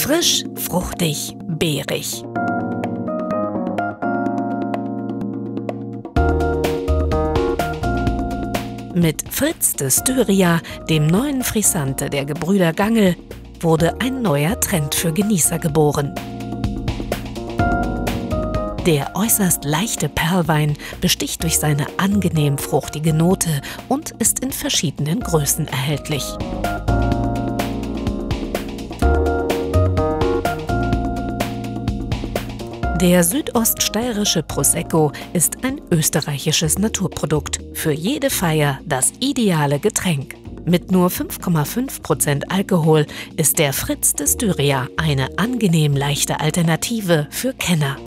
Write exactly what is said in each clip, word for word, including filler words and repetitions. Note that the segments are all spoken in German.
Frisch, fruchtig, beerig. Mit Fritz de Styria, dem neuen Frisante der Gebrüder Gangl, wurde ein neuer Trend für Genießer geboren. Der äußerst leichte Perlwein besticht durch seine angenehm fruchtige Note und ist in verschiedenen Größen erhältlich. Der südoststeirische Prosecco ist ein österreichisches Naturprodukt. Für jede Feier das ideale Getränk. Mit nur fünf Komma fünf Prozent Alkohol ist der Fritz de Styria eine angenehm leichte Alternative für Kenner.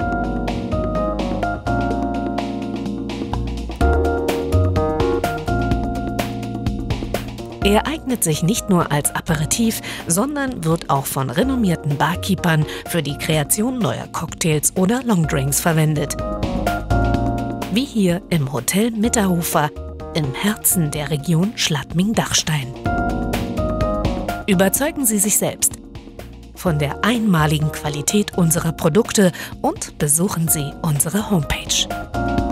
Er eignet sich nicht nur als Aperitif, sondern wird auch von renommierten Barkeepern für die Kreation neuer Cocktails oder Longdrinks verwendet. Wie hier im Hotel Mitterhofer im Herzen der Region Schladming-Dachstein. Überzeugen Sie sich selbst von der einmaligen Qualität unserer Produkte und besuchen Sie unsere Homepage.